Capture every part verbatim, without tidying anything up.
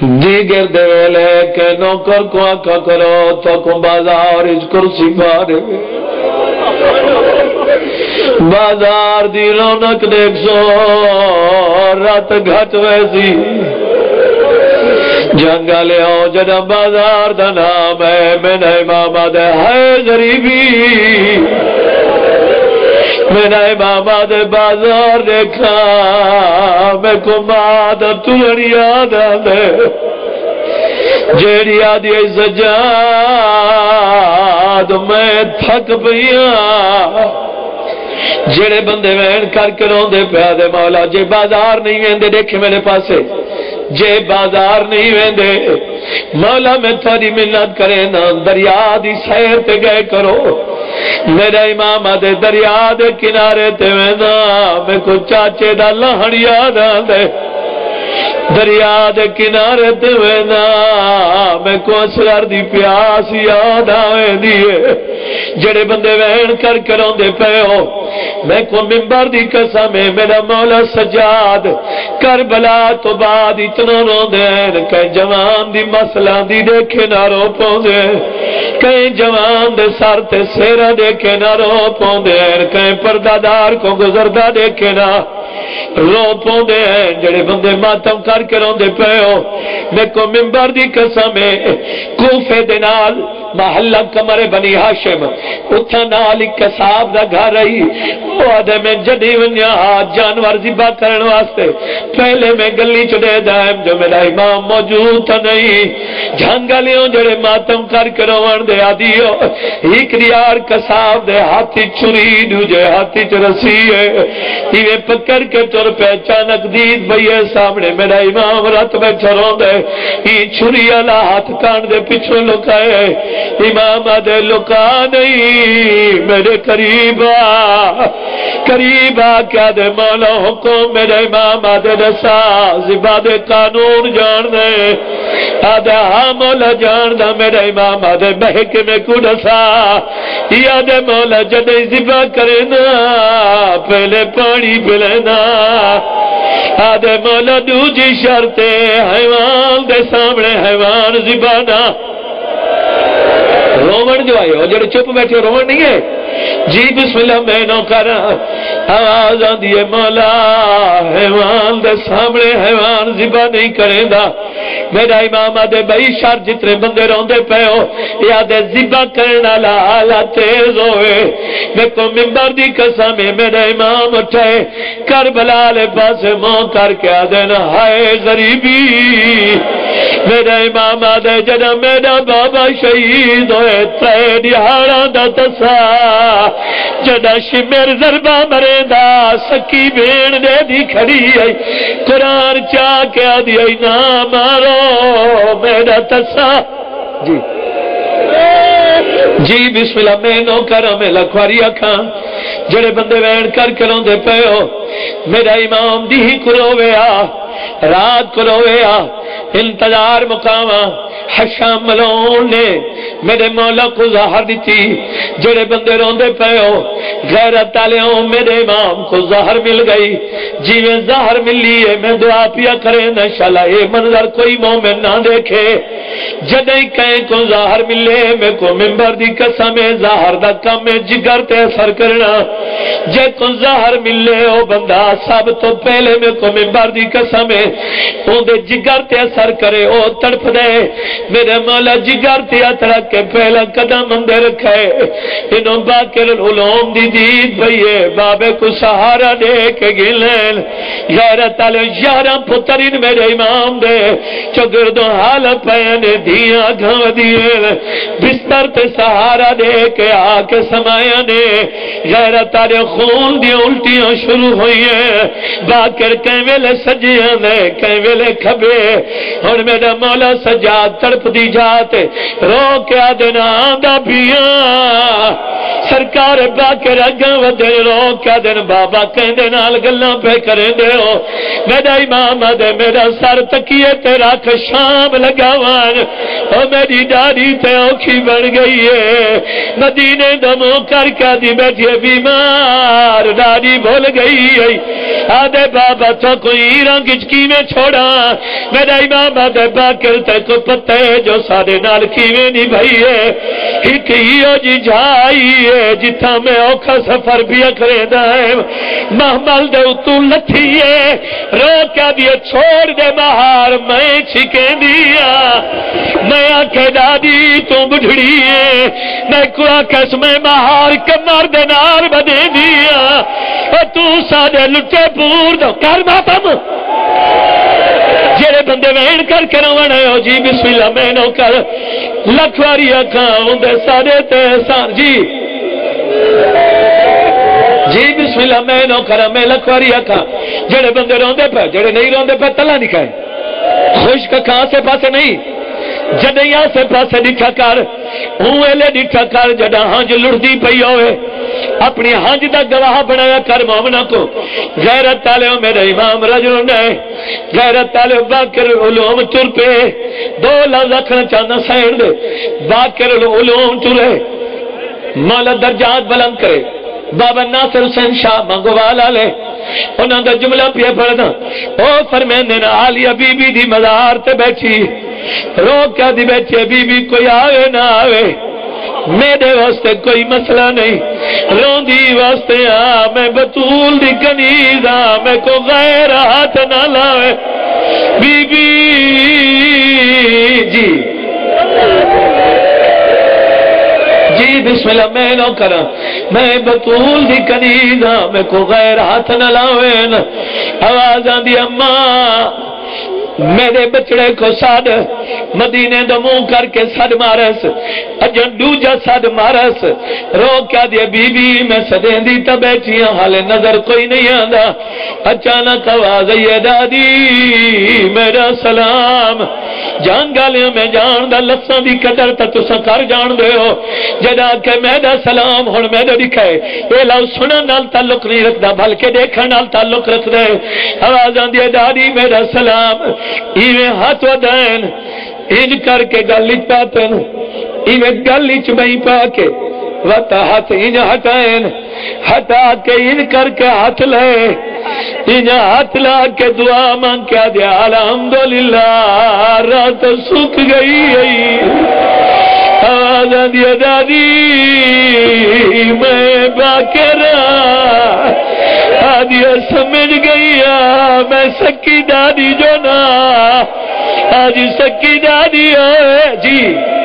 دیگر دے ویلے کہ نوکر کو آقا کرو تو کو بازار اس کرسی بارے بازار دی رونق دیکھ سو رات گھٹ ویسی جنگا لے آؤ جنا بازار دا نام ہے میرا امام دے ہے غریبی میرا امام دے بازار دیکھا میں کو ماد تلڑی یاد آدھے جیڑی آدھی سجاد میں تھک پیا جڑے بندے وین کر کے روندے پیا دے مولا جے بازار نہیں ویندے دیکھے میرے پاسے جے بازار نہیں ویندے مولا میں تھوڑی منت کرے نا دریا دی سیر تے گئے کرو میرا امام دے دریا دے کنارے تے وینا میں کو چاچے دا لہن یاد آندے دریا دے کنارے تے وینا میں کو اسرار دی پیاس یاد آوے دیئے جڑے بندے وین کر کے روندے پے ہو میں کو منبر دی قسم ہے میرا مولا سجاد کربلا تو بعد اتنا روندے ہیں کہیں جوان دی مسئلہ دی دیکھے نہ رو پوندے کہیں جوان دے سار تے سیرہ دیکھے نہ رو پوندے کہیں پردادار کو گزردہ دیکھے نہ رو پوندے ہیں جڑے بندے ماتم کر کے روندے پے ہو میں کو منبر دی قسم ہے کوفے دے نال محلہ کمر بنی ہاشم اتھا نال ایک کساب دا گھر رہی وہ آدھے میں جدی ونیا جانور ذبح کرن واسطے پہلے میں گلی چڑے دائم جو میرا امام موجود تھا نہیں جھنگلیوں جڑے ماتم کر کے روان دے آدیو ایک ریار کساب دے ہاتھی چھری دوجے ہاتھی چرسی ہے یہ پکڑ کے تر پہچانک دید بھئیے سامنے میرا امام رات میں چھروں دے یہ چھری اللہ ہاتھ کان دے پچھو لکائے امام دے لکا نہیں میرے قریبا قریبا کیا دے مولا حکم میرے امام دے رسا زبا دے قانون جان دے آدھے ہاں مولا جان دا میرے امام دے بہک میں کو رسا یا دے مولا جدے زبا کرنا پہلے پانی پلینا آدھے مولا دوجی شرطے حیوان دے سامنے حیوان زبانا رومن جو آئے ہو جڑے چپ بیٹھے رومن نہیں ہے جی بسم اللہ میں نو کرا آواز آن دیئے مولا حیوان دے سامنے حیوان ذبح نہیں کریں دا میرا امام آدھے بھائی شر جتنے بندے روندے پہ ہو یا دے ذبح کرنا لالا تیز ہوئے میں کو منبر دی قسم ہے میرا امام اٹھائے کربلا لے پاس ماں کر کے آدھے نا ہائے غریبی میرا امام آدھے جنا میرا بابا شہید ہوئے ترے دیہاڑا دا تسا جنا شمیر ضربہ مرے دا سکی بین دے دی کھڑی آئی قرآن چاہ کے آدھی آئی نا مارو میرا تسا جی جی بسم اللہ میں نو کرا میں لکھواری اکھاں جڑے بندے وین کر کروں دے پے ہو میرا امام دی ہی کرویا رات کرویا انتظار مقامہ حشام ملون نے میرے مولا کو ظاہر دیتی جڑے بندے روندے پے ہو غیرت آلیوں میرے امام کو ظاہر مل گئی جی میں ظاہر ملی ہے میں دعا پیا کرے نشالہ یہ منظر کوئی مومن نہ دیکھے جدیں کہیں کو ظاہر ملے میں کو منبر دی قسم ظاہر دا کم جگر تے اثر کرنا جے کو ظاہر ملے او بندہ سب تو پہلے میں کو منبر دی قسم اون دے جگر تے اثر کرے او تڑپ دے میرے مولا جگر تے اترا کے پہلا قدم اندر رکھے انہوں باقر العلوم دی دید بھئیے بابے کو سہارا دے کے گلین غیرت علی یارم پترین میرے امام دے چگردوں حال پینے دیاں گھاں دیئے بستر تے سہارا دے کے آکے سمایا نے غیرت علی خون دی الٹیاں شروع ہوئی ہیں باقر کہیں ویلے سجیاں دے کہیں ویلے کھبے اور میرا مولا سجاد تڑپ دی جاتے رو کے آدھنا آدھا بیاں سرکار باقر اگاں ودے رو کے آدھنا بابا کہیں دے نال گلوں پہ کریں دے ہو میرا امام دے میرا سر تکیے تے رکھ شام لگاوان او میری داری تے اوکھی بڑھ گئی ہے مدینے دمو کر کے دی بیٹھے بیمار داری بھول گئی ہے آدھے بابا تو کوئی رنگ چکی میں چھوڑا میرا امام آدھے باکر تے کو پتہ ہے جو سارے نال کیویں نہیں بھائی ہے ایک ہیو جی جائی ہے جتھا میں اوکھا سفر بھی اکرے دائم محمل دے اتو لتھی ہے رو کیا دیا چھوڑ دے بہار میں چھکے دیا میں آنکھے دادی تو بڑھڑی ہے میں کوا کس میں بہار کمر دے نار بدے دیا اور تو سادے لٹے پور دو کر ماتم جیرے بندے وین کر کے رونے ہو جی بسم اللہ میں نو کر لکھواری اکھاؤں دے سادے تحسان جی جی بسم اللہ میں نو کر میں لکھواری اکھاؤں جیرے بندے روندے پہ جیرے نہیں روندے پہ تلا نکھائے خوش کا کہاں سے پاسے نہیں جدیاں سے پاسے نکھا کر ہوئے لے نکھا کر جدہ ہانج لڑدی پئی ہوئے اپنی ہانج دا گواہ بنایا کر مومنہ کو غیرت تالیوں میرے امام رجل نے غیرت تالیوں باکر العلوم تر پہ دو لفظ اکھنا چاہنا سائن دے باکر العلوم ترے مولا درجات بلند کرے بابا ناصر حسین شاہ مانگو والا لے انہوں دا جملہ پیا پڑھنا او فرمیندے نا آلیہ بی بی دی مزار تے بیٹھی رو کیا دی بیٹھی بی بی کوئی آوے نہ آوے میرے واسطے کوئی مسئلہ نہیں رون دی واسطے آ میں بطول دی کنیز آ میں کو غیر ہاتھ نہ لاوے بی بی جی جی بسم اللہ میں نو کرا میں بطول دی کنیز آ میں کو غیر ہاتھ نہ لاوے آواز آن دی اماں میرے بچڑے کو ساد مدینے دو منہ کر کے سد مارس اجن دوجا سد مارس رو کیا دیا بی بی میں سدین دی تا بیٹھی ہوں حال نظر کوئی نہیں آندا اچانک آواز یہ دادی میرا سلام جان گالیاں میں جان دا لفظاں دی قدر تا تسا کر جان دے ہو جدا کہ میرا سلام ہن میرے دکھائے اے لو سنن نال تعلق نہیں رکھدا بلکہ دیکھن نال تعلق رکھ دے آواز آندی دادی میرا سلام ایویں ہاتھ ودین انج کر کے گل پاتن ایویں گل بئی پا کے وتا ہاتھ انج ہٹائن ہٹا کے ان کر کے ہاتھ لے انج ہاتھ لا کے دعا مانگ کے دیا الحمدللہ رات سکھ گئی آواز دیا دادی میں باکرہ آدیا سمجھ گئی میں سکی دادی جو نا آج سکی دادی ہے جی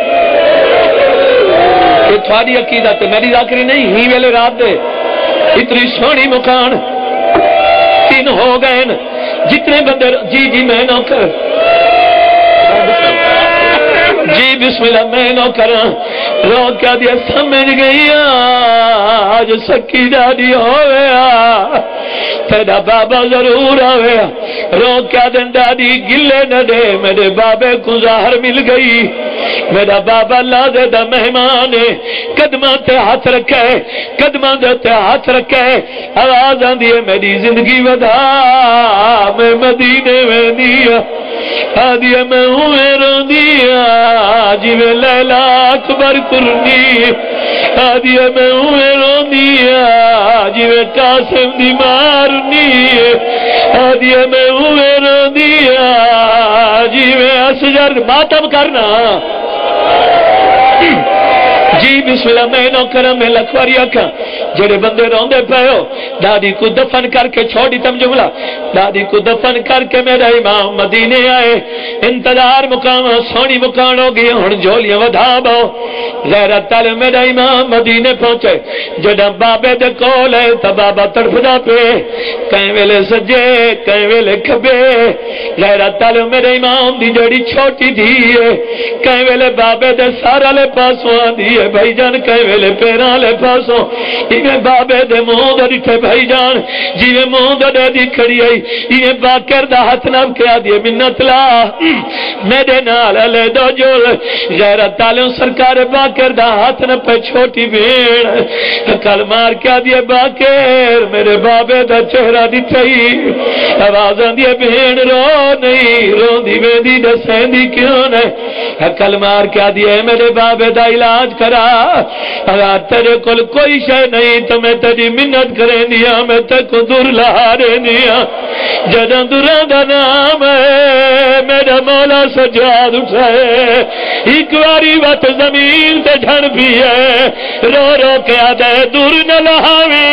کہ تھوڑی عقیدہ تے میری ذاکری نہیں ہی ویلے رات دے اتنی سونی مکان تین ہو گئے جتنے بندے جی جی میں نہ کر جی بسم اللہ میں نو کرا رو کیا دیا سمجھ گئی آج سکی دادی ہویا تیرا بابا ضرور آویا رو کیا دن دادی گلے نہ دے میرے بابے کو ظاہر مل گئی میرا بابا لادے دا مہمان قدمہ تے ہاتھ رکھے قدمہ تے ہاتھ رکھے آواز آن دیئے میری زندگی ودا میں مدینے میں دیا آدیا میں ہوئے رو دیا جی میں لیلہ اکبر کرنی آدیا میں ہوئے رو دیا جی میں قاسم دی مارنی آدیا میں ہوئے رو دیا جی میں اسجر ماتم کرنا جی بسم اللہ میں نو کرم میں لکھواری آکھا جڑے بندے روندے پہو دادی کو دفن کر کے چھوڑی تم جملہ دادی کو دفن کر کے میرا امام مدینے آئے انتظار مقام سونی مکان ہو گئی ہن جھولیاں ودھا باؤ غیرت تل میرا امام مدینے پہنچے جڑا بابے دے کول ہے تا بابا تڑپدا پہ کہیں ویلے سجے کہیں ویلے کھبے غیرت تل میرے امام دی جڑی چھوٹی تھی ہے کہیں ویلے بابے دے سارا لے پاسوں آدھی ہے بھائی جان کہیں ویلے پیران لے پاسوں ایویں بابے دے منہ دے ڈٹھے بھائی جان جیویں منہ دے دی کھڑی آئی ایویں باکر دا ہاتھ نام کیا دیے منت لا میرے نال لے دو جو غیرت تالوں سرکار باکر دا ہاتھ نہ پہ چھوٹی بھیڑ کل مار کیا دیے باکر میرے بابے دا چہرہ دتھئی آوازاں دیے بھیڑ رو نہیں رو دی ویندی دسیں دی کیوں نہیں کل مار کیا دیے میرے بابے دا علاج کرا، اگر تیرے کل کوئی شے نہیں تو میں تیری منت کریں دیا، میں تے کو دور لہارے دیا، جدن دوران دا نام ہے میرا مولا سجاد اٹھائے، ایک واری وقت زمین تے جھڑ بھی ہے، رو رو کے آدھے دور نہ لہاویں،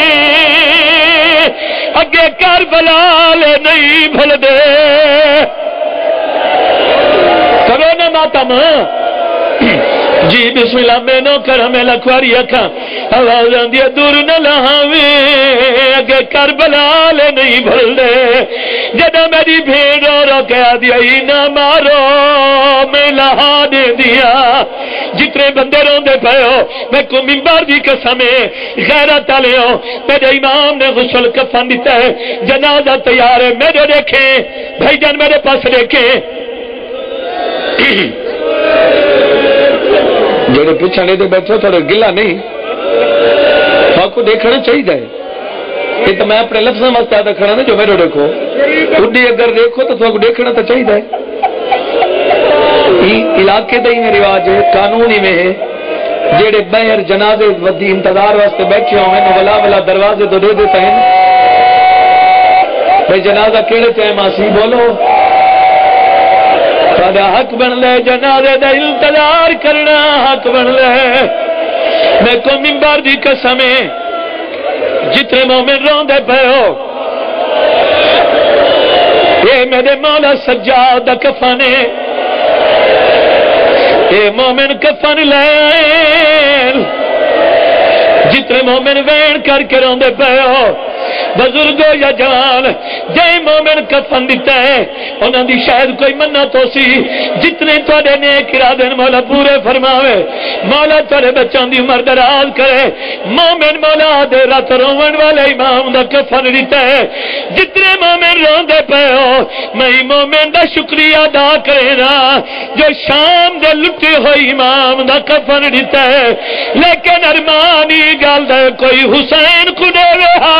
اگے کربلا لے نہیں بھل دے، کرو نہ ماتم جی بسم اللہ میں نو کرم میں لکھواری اکھاں آواز آندی دور نہ لہاویں، اگے کربلا لے نہیں بھل دے، جدہ میری بھیڑ رو رو کے آدھی ای نہ مارو میں لہا دے دیا، جتنے بندے روندے پے ہو میں کو منبر دی قسمیں غیرت والے ہو، میرے امام نے غسل کفن دیتا ہے، جنازہ تیار ہے، میرے دیکھیں بھائی جان میرے پاس دیکھیں، جڑے پچھانے دے بیٹھو تھوڑے گلا نہیں، آپ کو دیکھنا چاہیے، یہ تو میں اپنے لفظوں واسطے آدھا کھڑا نا جو میرے دیکھو، اڈی اگر دیکھو تو تھوڑا دیکھنا تو چاہیے، علاقے دا ہی میں رواج ہے، قانونی میں ہے، جڑے بہر جنازے ودی انتظار واسطے بیٹھے ہوئے ہیں ولا ولا دروازے تو دے دیتے ہیں، بھائی جنازہ کیڑے ٹائم آسی بولو، ساڈا حق بن لے جنازے دا انتظار کرنا، حق بن لے، میں کو منبر دی قسم ہے جتنے مومن روندے پے ہو، یہ میرے مولا سجاد دا کفن ہے، یہ مومن کفن لے جتنے مومن وین کر کے روندے پے ہو، بزرگو یا جوان جے مومن کفن دیتا ہے انہاں دی شاید کوئی منت ہو سی، جتنے تواڈے نیک ارادے مولا پورے فرماوے، مولا تیرے بچوں دی عمر دراز کرے، مومن مولا دے رات رون والے امام دا کفن دیتا ہے، جتنے مومن روندے پے ہو میں مومن دا شکریہ ادا کرنا جو شام دے لٹے ہوئی امام دا کفن دیتا ہے، لیکن ارمانی گل دے کوئی حسین کو دے رہا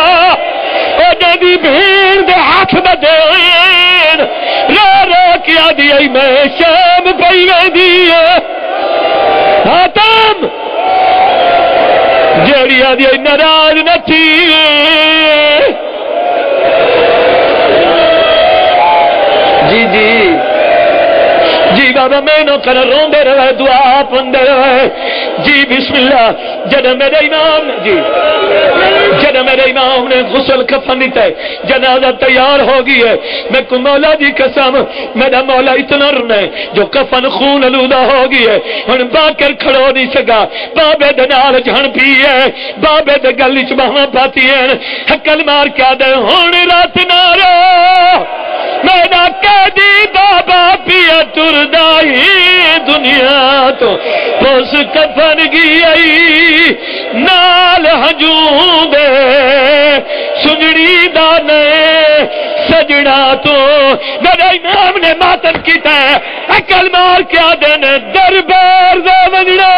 دی بھیڑ دے ہاتھ میں دے رو رو کیا دیا میں شام پئی میں دیا حاتم جیڑی آدھی ناراض نہ تھی جی جی جی بابا میں نو کر روندے رہے دعا پندے رہے جی بسم اللہ جنہ میرے امام نے جی جنہ میرے امام نے غسل کفن دیتا ہے جنازہ تیار ہو گئی ہے میں کو مولا دی قسم میرا مولا اتنا رنا ہے جو کفن خون آلودہ ہو گئی ہے ہن باکر کھڑو نہیں سکا بابے دے نال جھن پی ہے بابے دے گل وچ باواں پاتی ہیں حکل مار کے دے ہن رات نہ رو میرا قیدی بابا پیا ٹردا ہی دنیا تو پس کفن گئی نال ہجوں دے سجڑی دانے سجڑا تو میرے امام نے ماتم کیتا ہے عقل مار کیا دن دربار دے وجڑا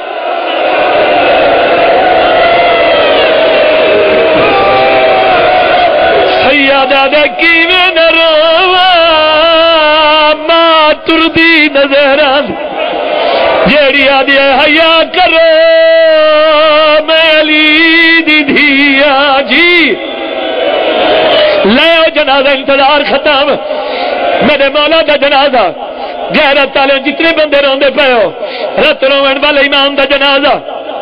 سیادہ دے کیویں نہ رواں ماں تردی نظراں جیڑی آدھی حیا کرو میں علی دی دھیا جی لے جنازہ انتظار ختم میرے مولا دا جنازہ غیرت والے جتنے بندے روندے پے ہو رت روون والے امام دا جنازہ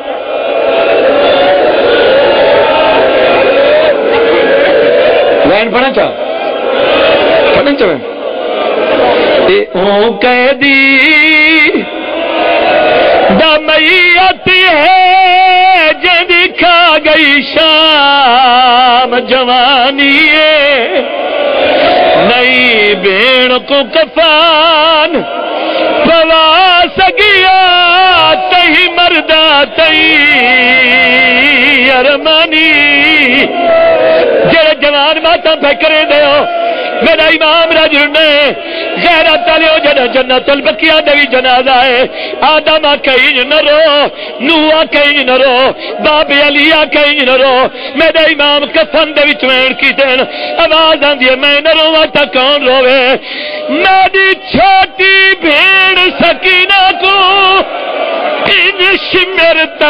لائن پڑھنا چاہ پڑھنا چاہ او قیدی دمیت ہے جد کھا گئی شام جوانی نئی بین کو کفان پوا سگیا تہی مردہ تہی ارمانی جڑے جوان ماتا پہ کرے دے ہو میرا امام رجل نے غیرت والے جڑا جنت البقیہ دی جنازہ ہے آدم کہیں نہ رو نوح کہیں نہ رو باب علی کہیں نہ رو میرا امام کفن دے وچ وین کی دین آواز آندی ہے میں نہ رواں تا کون روے میری چھوٹی بھیڑ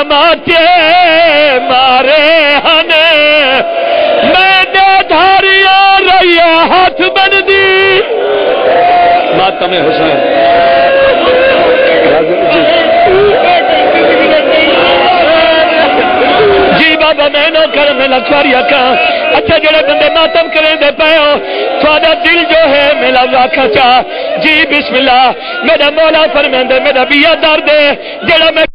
ماتے مارے ہن میں دھاریاں رہیا ہاتھ بن دی ماتم حسین جی بابا میں نو کر میں لکھواری آکھاں اچھا جڑے بندے ماتم کریں دے پے ہو تھوڑا دل جو ہے میرا واقعہ چاہ جی بسم اللہ میرا مولا فرمیندے میرا بیہ درد ہے جڑا میں